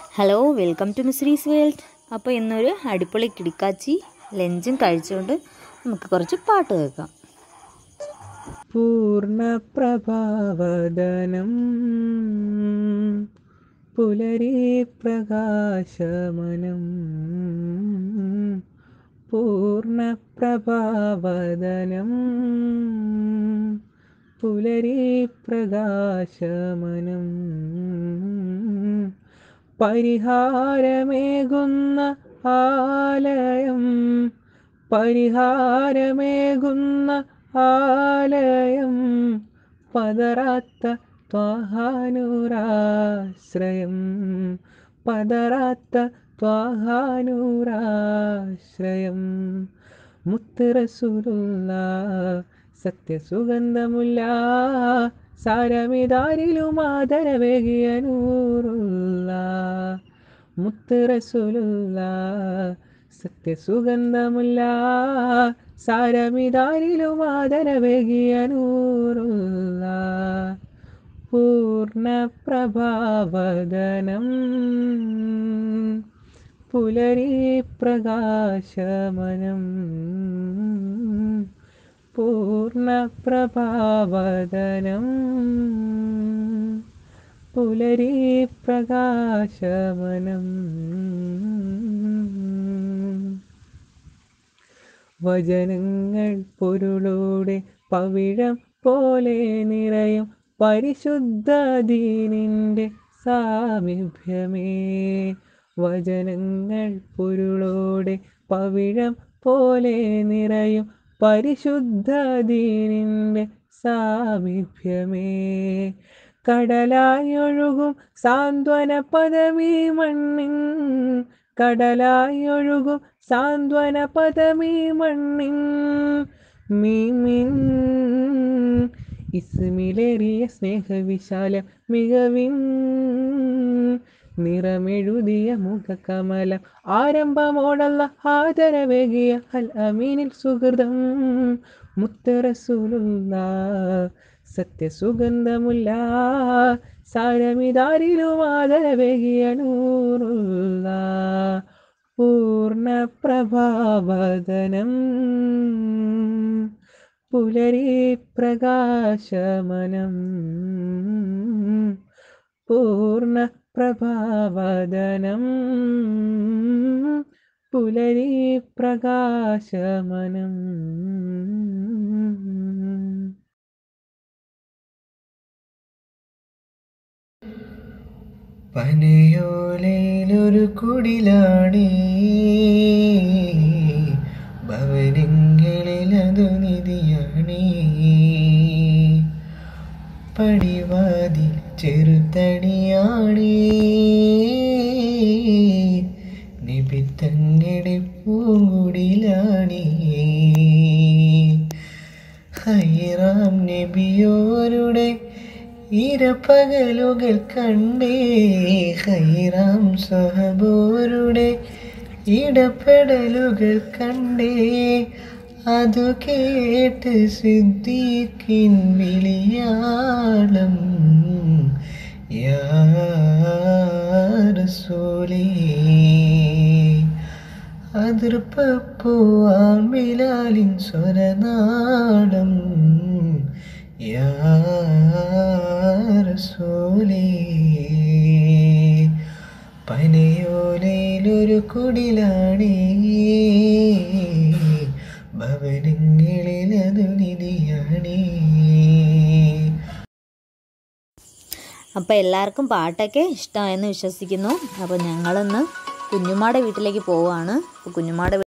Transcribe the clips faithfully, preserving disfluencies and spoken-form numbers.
Hello, welcome to മിസ്രീസ് world. അപ്പോൾ ഇന്നൊരു അടിപൊളി കിടിക്കാച്ചി ലഞ്ചും കഴിച്ചുകൊണ്ട് നമുക്ക് കുറച്ച് പാട്ട് കേൾക്കാം. പൂർണ്ണപ്രഭാവദനം പുലരി പ്രകാശമനം പൂർണ്ണപ്രഭാവദനം പുലരി പ്രകാശമനം പരിഹാരമേകുന്ന ആലയം പരിഹാരമേകുന്ന ആലയം പതറാത്ത ത്വാഹാനൂരാശ്രയം പതറാത്ത ത്വാഹാനൂരാശ്രയം മുത്ത് റസൂലുള്ളാഹ് സത്യസുഗന്ധമുല്ല സാരമിതാരിലും ആദരവേകിയ നൂറുള്ളാഹ് മുത്ത് റസൂലുള്ളാഹ് സത്യസുഗന്ധമുല്ല സാരമിതാരിലും ആദരവേകിയ നൂറുള്ളാഹ് പൂർണ്ണപ്രഭാവദനം പുലരി പ്രകാശമനം പൂർണ്ണപ്രഭാവദനം പുലരി പ്രകാശമനം വചനങ്ങൾ പൊരുളോടെ പവിഴം പോലെ നിറയും പരിശുദ്ധ ദീനിൻ്റെ സാമീപ്യമേ വചനങ്ങൾ പൊരുളോടെ പവിഴം പോലെ നിറയും പരിശുദ്ധ ദീനിൻ്റെ സാമീപ്യമേ കടലായി ഒഴുകും സാന്ത്വന പദമീ മണ്ണിൻ കടലായി ഒഴുകും സാന്ത്വന പദമീ മണ്ണിൻ മീമിൻ ഇസ്മിലേറിയ സ്നേഹവിശാലം മികവിൻ നിറമെഴുതിയ മുഖകമലം ആരംഭമോടല്ല ആദരവേകിയ അൽ അമീനിൽ സുഹൃതം മുത്ത് റസൂലുള്ളാഹ് സത്യസുഗന്ധമുല്ല സാരമിതാരിലും ആദരവേകിയ നൂറുള്ളാഹ് പൂർണ്ണപ്രഭാവദനം പുലരി പ്രകാശമനം പൂർണ്ണപ്രഭാവദനം പുലരി പ്രകാശമനം. പനയോലയിലൊരു കുടിലാണി ഭവനങ്ങളിലതു നിധിയാണി പടിവാതിൽ ചെറുതടിയാണി നിബിത്തങ്ങളുടെ പൂങ്കുടിലാണി ഹൈറാം നബിയോരുടെ ഇരപ്പകലുകൾ കണ്ടേ ഹൈറാം സഹബോരുടെ ഇടപെടലുകൾ കണ്ടേ അതു കേട്ട് സിദ്ദീഖിൻ വിളിയാളം യാ റസൂലേ അതിർപ്പൂവാൻ ബിലാലിൻ സ്വരനാളം യാ റസൂലേ പനയോലയിലൊരു കുടിലാണി ഭവനങ്ങളിലതു നിധിയാണി. അപ്പോൾ എല്ലാവർക്കും പാട്ടൊക്കെ ഇഷ്ടമായെന്ന് വിശ്വസിക്കുന്നു. അപ്പോൾ ഞങ്ങളിന്ന് കുഞ്ഞുമ്മയുടെ വീട്ടിലേക്ക് പോവുകയാണ്. അപ്പോൾ കുഞ്ഞുമ്മയുടെ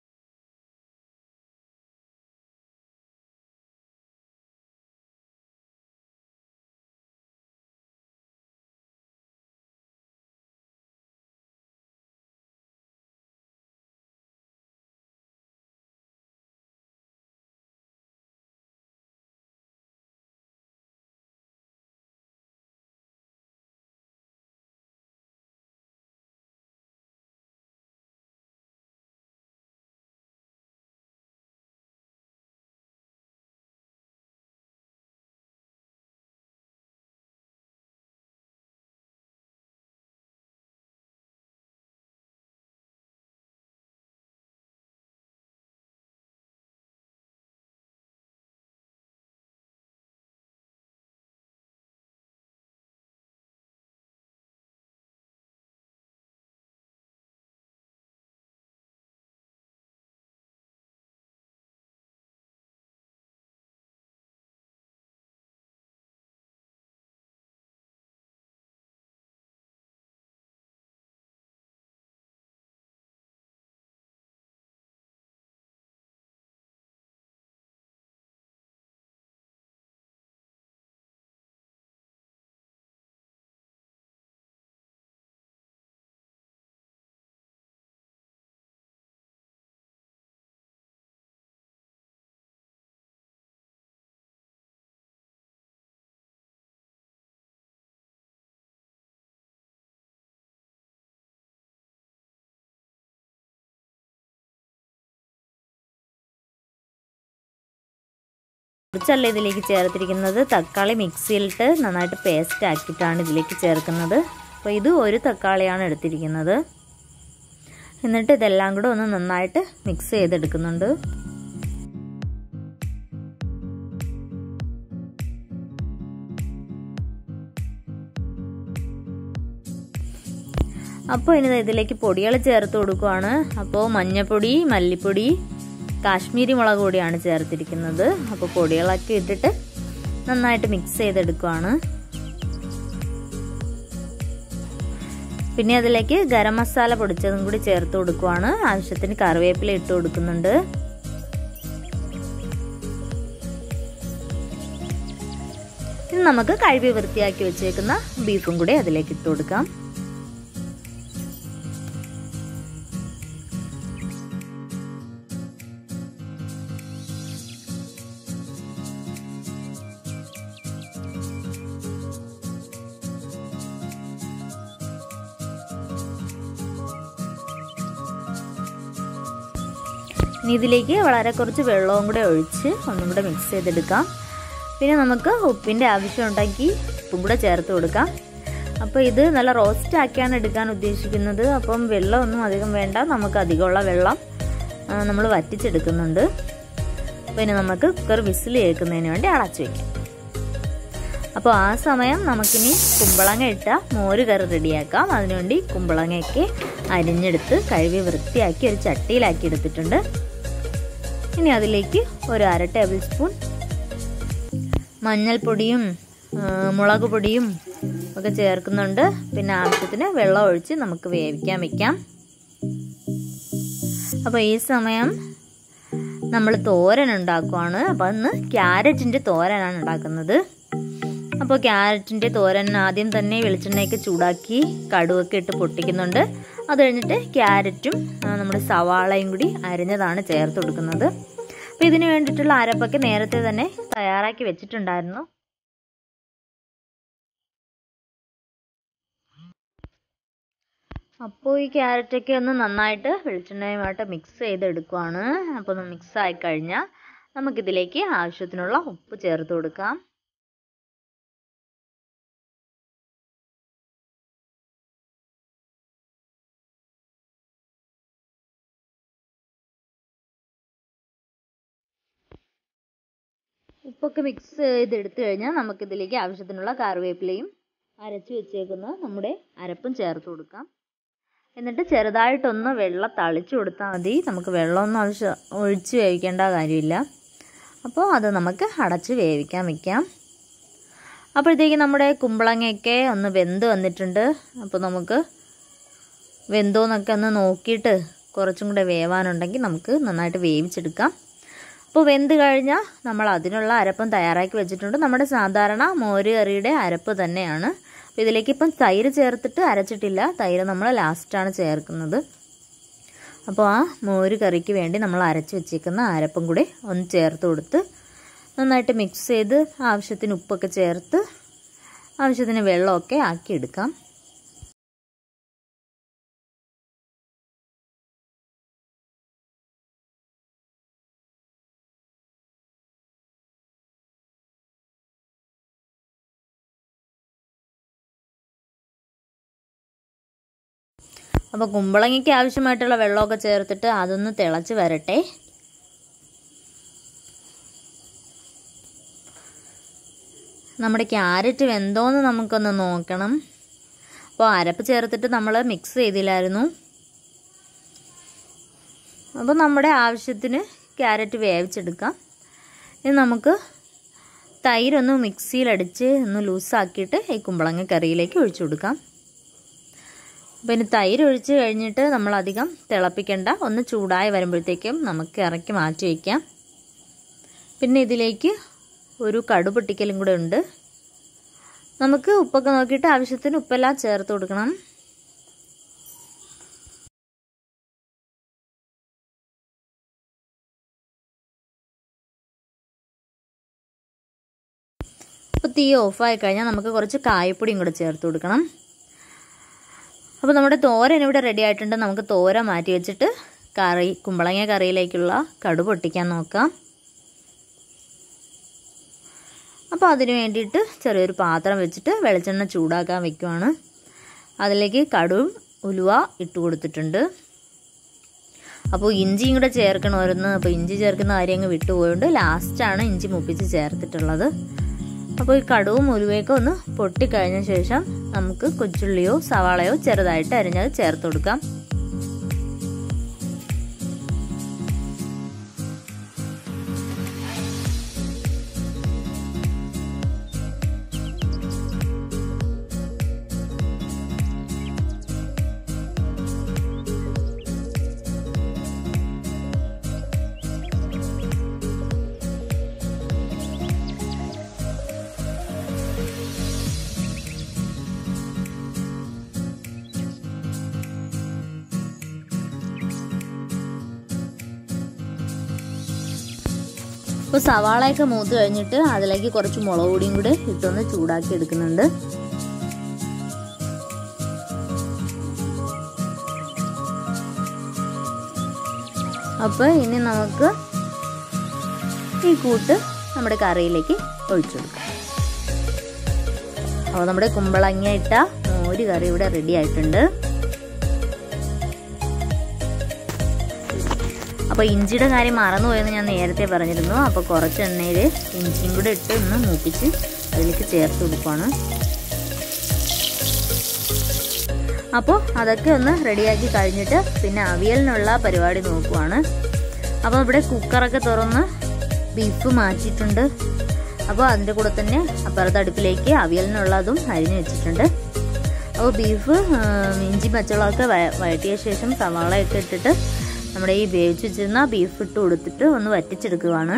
കുറച്ചല്ല ഇതിലേക്ക് ചേർത്തിരിക്കുന്നത്, തക്കാളി മിക്സിയിലിട്ട് നന്നായിട്ട് പേസ്റ്റ് ആക്കിയിട്ടാണ് ഇതിലേക്ക് ചേർക്കുന്നത്. അപ്പോൾ ഇത് ഒരു തക്കാളിയാണ് എടുത്തിരിക്കുന്നത്. എന്നിട്ട് ഇതെല്ലാം കൂടെ ഒന്ന് നന്നായിട്ട് മിക്സ് ചെയ്തെടുക്കുന്നുണ്ട്. അപ്പോൾ ഇനി ഇതിലേക്ക് പൊടികൾ ചേർത്ത് കൊടുക്കുകയാണ്. അപ്പോൾ മഞ്ഞൾപ്പൊടി, മല്ലിപ്പൊടി, കാശ്മീരി മുളക് പൊടിയാണ് ചേർത്തിരിക്കുന്നത്. അപ്പോൾ പൊടികളൊക്കെ ഇട്ടിട്ട് നന്നായിട്ട് മിക്സ് ചെയ്തെടുക്കുകയാണ്. പിന്നെ അതിലേക്ക് ഗരം മസാല പൊടിച്ചതും കൂടി ചേർത്ത് കൊടുക്കുകയാണ്. ആവശ്യത്തിന് കറിവേപ്പില ഇട്ട് കൊടുക്കുന്നുണ്ട്. ഇനി നമുക്ക് കഴുകി വൃത്തിയാക്കി വെച്ചേക്കുന്ന ബീഫും കൂടി അതിലേക്ക് ഇട്ട് കൊടുക്കാം. ഇനി ഇതിലേക്ക് വളരെ കുറച്ച് വെള്ളവും കൂടെ ഒഴിച്ച് ഒന്നും കൂടെ മിക്സ് ചെയ്തെടുക്കാം. പിന്നെ നമുക്ക് ഉപ്പിൻ്റെ ആവശ്യം ഉണ്ടെങ്കിൽ ഉപ്പും കൂടെ ചേർത്ത് കൊടുക്കാം. അപ്പോൾ ഇത് നല്ല റോസ്റ്റ് ആക്കിയാണ് എടുക്കാൻ ഉദ്ദേശിക്കുന്നത്. അപ്പം വെള്ളമൊന്നും അധികം വേണ്ട, നമുക്ക് അധികമുള്ള വെള്ളം നമ്മൾ വറ്റിച്ചെടുക്കുന്നുണ്ട്. അപ്പോൾ ഇനി നമുക്ക് കുക്കർ വിസിൽ കേൾക്കുന്നതിന് വേണ്ടി അടച്ചു വയ്ക്കാം. അപ്പോൾ ആ സമയം നമുക്കിനി കുമ്പളങ്ങ ഇട്ട മോര് കറി റെഡിയാക്കാം. അതിനുവേണ്ടി കുമ്പളങ്ങയൊക്കെ അരിഞ്ഞെടുത്ത് കഴുകി വൃത്തിയാക്കി ഒരു ചട്ടിയിലാക്കി എടുത്തിട്ടുണ്ട്. ഇനി അതിലേക്ക് ഒരു അര ടേബിൾ സ്പൂൺ മഞ്ഞൾപ്പൊടിയും മുളക് പൊടിയും ഒക്കെ ചേർക്കുന്നുണ്ട്. പിന്നെ ആവശ്യത്തിന് വെള്ളം ഒഴിച്ച് നമുക്ക് വേവിക്കാൻ വെക്കാം. അപ്പോൾ ഈ സമയം നമ്മൾ തോരൻ ഉണ്ടാക്കുവാണ്. അപ്പോൾ ഇന്ന് ക്യാരറ്റിൻ്റെ തോരനാണ് ഉണ്ടാക്കുന്നത്. അപ്പോൾ ക്യാരറ്റിൻ്റെ തോരൻ ആദ്യം തന്നെ വെളിച്ചെണ്ണയൊക്കെ ചൂടാക്കി കടുവൊക്കെ ഇട്ട് പൊട്ടിക്കുന്നുണ്ട്. അത് കഴിഞ്ഞിട്ട് ക്യാരറ്റും നമ്മുടെ സവാളയും കൂടി അരിഞ്ഞതാണ് ചേർത്ത് കൊടുക്കുന്നത്. അപ്പോൾ ഇതിന് വേണ്ടിയിട്ടുള്ള അരപ്പൊക്കെ നേരത്തെ തന്നെ തയ്യാറാക്കി വെച്ചിട്ടുണ്ടായിരുന്നു. അപ്പോൾ ഈ ക്യാരറ്റൊക്കെ ഒന്ന് നന്നായിട്ട് വെളിച്ചെണ്ണയുമായിട്ട് മിക്സ് ചെയ്തെടുക്കുവാണ്. അപ്പോൾ ഒന്ന് മിക്സ് ആയി കഴിഞ്ഞാൽ നമുക്കിതിലേക്ക് ആവശ്യത്തിനുള്ള ഉപ്പ് ചേർത്ത് കൊടുക്കാം. ഉപ്പൊക്കെ മിക്സ് ചെയ്തെടുത്തു കഴിഞ്ഞാൽ നമുക്കിതിലേക്ക് ആവശ്യത്തിനുള്ള കറിവേപ്പിലയും അരച്ച് വെച്ചേക്കുന്ന നമ്മുടെ അരപ്പും ചേർത്ത് കൊടുക്കാം. എന്നിട്ട് ചെറുതായിട്ടൊന്ന് വെള്ളം തളിച്ചു കൊടുത്താൽ മതി. നമുക്ക് വെള്ളമൊന്നും ആവശ്യം ഒഴിച്ച് വേവിക്കേണ്ട കാര്യമില്ല. അപ്പോൾ അത് നമുക്ക് അടച്ച് വേവിക്കാൻ വയ്ക്കാം. അപ്പോഴത്തേക്ക് നമ്മുടെ കുമ്പളങ്ങയൊക്കെ ഒന്ന് വെന്ത് വന്നിട്ടുണ്ട്. അപ്പോൾ നമുക്ക് വെന്തോന്നൊക്കെ ഒന്ന് നോക്കിയിട്ട് കുറച്ചും കൂടെ വേവാനുണ്ടെങ്കിൽ നമുക്ക് നന്നായിട്ട് വേവിച്ചെടുക്കാം. അപ്പോൾ വെന്ത് കഴിഞ്ഞാൽ നമ്മൾ അതിനുള്ള അരപ്പം തയ്യാറാക്കി വെച്ചിട്ടുണ്ട്. നമ്മുടെ സാധാരണ മോര് കറിയുടെ അരപ്പ് തന്നെയാണ്. അപ്പോൾ ഇതിലേക്ക് ഇപ്പം തൈര് ചേർത്തിട്ട് അരച്ചിട്ടില്ല. തൈര് നമ്മൾ ലാസ്റ്റാണ് ചേർക്കുന്നത്. അപ്പോൾ ആ മോര് കറിക്ക് വേണ്ടി നമ്മൾ അരച്ച് വെച്ചേക്കുന്ന അരപ്പും കൂടി ഒന്ന് ചേർത്ത് കൊടുത്ത് നന്നായിട്ട് മിക്സ് ചെയ്ത് ആവശ്യത്തിന് ഉപ്പൊക്കെ ചേർത്ത് ആവശ്യത്തിന് വെള്ളമൊക്കെ ആക്കിയെടുക്കാം. അപ്പോൾ കുമ്പളങ്ങയ്ക്ക് ആവശ്യമായിട്ടുള്ള വെള്ളമൊക്കെ ചേർത്തിട്ട് അതൊന്ന് തിളച്ച് വരട്ടെ. നമ്മുടെ ക്യാരറ്റ് വെന്തോന്ന് നമുക്കൊന്ന് നോക്കണം. അപ്പോൾ അരപ്പ് ചേർത്തിട്ട് നമ്മൾ മിക്സ് ചെയ്തില്ലായിരുന്നു. അപ്പോൾ നമ്മുടെ ആവശ്യത്തിന് ക്യാരറ്റ് വേവിച്ചെടുക്കാം. ഇനി നമുക്ക് തൈരൊന്ന് മിക്സിയിലടിച്ച് ഒന്ന് ലൂസാക്കിയിട്ട് ഈ കുമ്പളങ്ങ കറിയിലേക്ക് ഒഴിച്ചു കൊടുക്കാം. അപ്പോൾ ഇനി തൈര് ഒഴിച്ച് കഴിഞ്ഞിട്ട് നമ്മളധികം തിളപ്പിക്കേണ്ട, ഒന്ന് ചൂടായി വരുമ്പോഴത്തേക്കും നമുക്ക് ഇറക്കി മാറ്റി വയ്ക്കാം. പിന്നെ ഇതിലേക്ക് ഒരു കടുക് പൊട്ടിക്കലും കൂടെ ഉണ്ട്. നമുക്ക് ഉപ്പൊക്കെ നോക്കിയിട്ട് ആവശ്യത്തിന് ഉപ്പെല്ലാം ചേർത്ത് കൊടുക്കണം. അപ്പോൾ തീ ഓഫായി കഴിഞ്ഞാൽ നമുക്ക് കുറച്ച് കായപ്പൊടിയും കൂടെ ചേർത്ത് കൊടുക്കണം. അപ്പോൾ നമ്മുടെ തോരൻ ഇവിടെ റെഡി ആയിട്ടുണ്ട്. നമുക്ക് തോര മാറ്റി വെച്ചിട്ട് കറി കുമ്പളങ്ങ കറിയിലേക്കുള്ള കടുക് പൊട്ടിക്കാൻ നോക്കാം. അപ്പോൾ അതിന് വേണ്ടിയിട്ട് ചെറിയൊരു പാത്രം വെച്ചിട്ട് വെളിച്ചെണ്ണ ചൂടാക്കാൻ വെക്കുവാണ്. അതിലേക്ക് കടുകും ഉലുവ ഇട്ട് കൊടുത്തിട്ടുണ്ട്. അപ്പോൾ ഇഞ്ചിയും കൂടെ ചേർക്കണമായിരുന്നു. അപ്പോൾ ഇഞ്ചി ചേർക്കുന്ന കാര്യം അങ്ങ് വിട്ടുപോയോണ്ട് ലാസ്റ്റാണ് ഇഞ്ചി മുപ്പിച്ച് ചേർത്തിട്ടുള്ളത്. അപ്പോൾ ഈ കടുവും ഉലുവയൊക്കെ ഒന്ന് പൊട്ടിക്കഴിഞ്ഞ ശേഷം നമുക്ക് കൊച്ചുള്ളിയോ സവാളയോ ചെറുതായിട്ട് അരിഞ്ഞത് ചേർത്ത് കൊടുക്കാം. അപ്പോൾ സവാളയൊക്കെ മൂത്ത് കഴിഞ്ഞിട്ട് അതിലേക്ക് കുറച്ച് മുളക് പൊടിയും കൂടെ ഇട്ടൊന്ന് ചൂടാക്കി എടുക്കുന്നുണ്ട്. അപ്പോൾ ഇനി നമുക്ക് ഈ കൂട്ട് നമ്മുടെ കറിയിലേക്ക് ഒഴിച്ചു കൊടുക്കാം. അപ്പോൾ നമ്മുടെ കുമ്പളങ്ങ ഇട്ട മോര് കറി ഇവിടെ റെഡി ആയിട്ടുണ്ട്. അപ്പോൾ ഇഞ്ചിയുടെ കാര്യം മറന്നുപോയെന്ന് ഞാൻ നേരത്തെ പറഞ്ഞിരുന്നു. അപ്പോൾ കുറച്ച് എണ്ണയിൽ ഇഞ്ചിയും കൂടെ ഇട്ട് ഒന്ന് മൂപ്പിച്ച് അതിലേക്ക് ചേർത്ത് കൊടുക്കുകയാണ്. അപ്പോൾ അതൊക്കെ ഒന്ന് റെഡിയാക്കി കഴിഞ്ഞിട്ട് പിന്നെ അവിയലിനുള്ള പരിപാടി നോക്കുവാണ്. അപ്പോൾ ഇവിടെ കുക്കറൊക്കെ തുറന്ന് ബീഫ് മാറ്റിയിട്ടുണ്ട്. അപ്പോൾ അതിൻ്റെ കൂടെ തന്നെ അപ്പുറത്തെ അടുപ്പിലേക്ക് അവിയലിനുള്ളതും അരിഞ്ഞു വെച്ചിട്ടുണ്ട്. അപ്പോൾ ബീഫ് ഇഞ്ചി പച്ചമുളകൊക്കെ വഴറ്റിയ ശേഷം സവാളയൊക്കെ ഇട്ടിട്ട് നമ്മുടെ ഈ വേവിച്ച് വെച്ചിരുന്ന ബീഫ് ഇട്ട് കൊടുത്തിട്ട് ഒന്ന് വറ്റിച്ചെടുക്കുകയാണ്.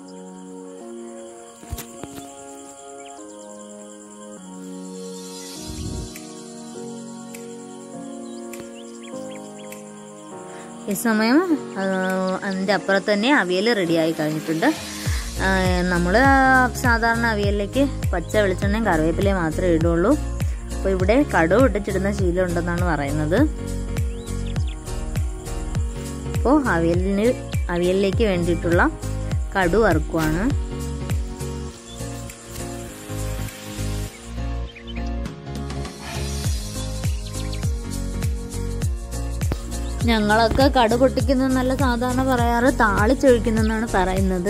ഈ സമയം അതിൻ്റെ അപ്പുറത്ത് തന്നെ അവിയൽ റെഡിയായി കഴിഞ്ഞിട്ടുണ്ട്. നമ്മൾ സാധാരണ അവിയലിലേക്ക് പച്ച വെളിച്ചെണ്ണയും കറിവേപ്പിലയും മാത്രമേ ഇടുള്ളൂ. അപ്പോൾ ഇവിടെ കടുക് ഇട്ടിച്ചിടുന്ന ശീലം ഉണ്ടെന്നാണ് പറയുന്നത്. അപ്പോൾ അവിയലിന് അവിയലിലേക്ക് വേണ്ടിയിട്ടുള്ള കടുക് വറുക്കുവാണ്. ഞങ്ങളൊക്കെ കടുക് പൊട്ടിക്കുന്നതെന്നല്ല സാധാരണ പറയാറ്, താളിച്ചൊഴിക്കുന്നെന്നാണ് പറയുന്നത്.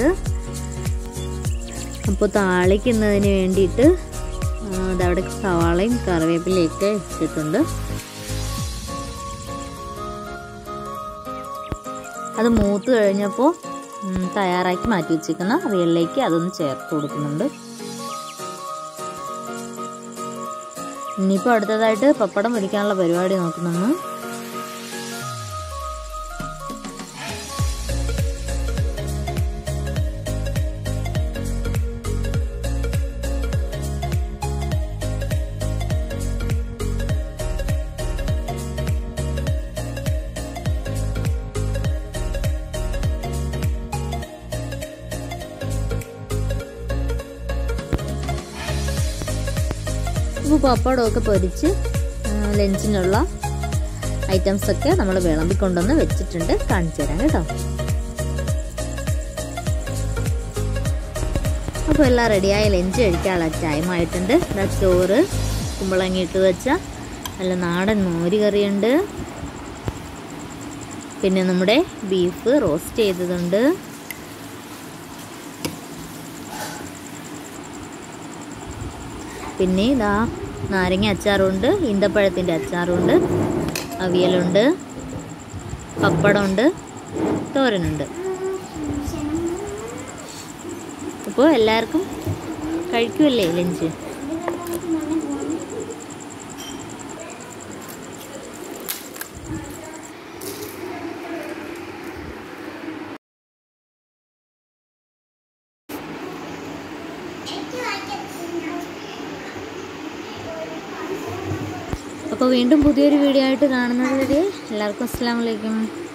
അപ്പോൾ താളിക്കുന്നതിന് വേണ്ടിയിട്ട് അതവിടെ സവാളയും കറിവേപ്പിലയൊക്കെ ഇട്ടിട്ടുണ്ട്. അത് മൂത്ത് കഴിഞ്ഞപ്പോൾ തയ്യാറാക്കി മാറ്റി വെച്ചിരിക്കുന്ന അവിയലിലേക്ക് അതൊന്ന് ചേർത്ത് കൊടുക്കുന്നുണ്ട്. ഇനിയിപ്പോൾ അടുത്തതായിട്ട് പപ്പടം പൊരിക്കാനുള്ള പരിപാടി നോക്കുന്നു. ഇപ്പോൾ പപ്പടമൊക്കെ പൊരിച്ച് ലഞ്ചിനുള്ള ഐറ്റംസൊക്കെ നമ്മൾ വിളമ്പിക്കൊണ്ടുവന്ന് വെച്ചിട്ടുണ്ട്. കാണിച്ചു തരാം കേട്ടോ. അപ്പോൾ എല്ലാം റെഡിയായ ലഞ്ച് കഴിക്കാനുള്ള ടൈം ആയിട്ടുണ്ട്. ചോറ്, കുമ്പളങ്ങ ഇട്ട് വെച്ച നല്ല നാടൻ മോര് കറിയുണ്ട്. പിന്നെ നമ്മുടെ ബീഫ് റോസ്റ്റ് ചെയ്തതുണ്ട്. പിന്നെ ഇതാ നാരങ്ങ അച്ചാറുണ്ട്, ഈന്തപ്പഴത്തിൻ്റെ അച്ചാറുണ്ട്, അവിയലുണ്ട്, പപ്പടമുണ്ട്, തോരനുണ്ട്. അപ്പോൾ എല്ലാവർക്കും കഴിക്കുമല്ലേ ലഞ്ച്? അപ്പോൾ വീണ്ടും പുതിയൊരു വീഡിയോ ആയിട്ട് കാണുന്നത് വരെ എല്ലാവർക്കും അസ്സലാമു അലൈക്കും.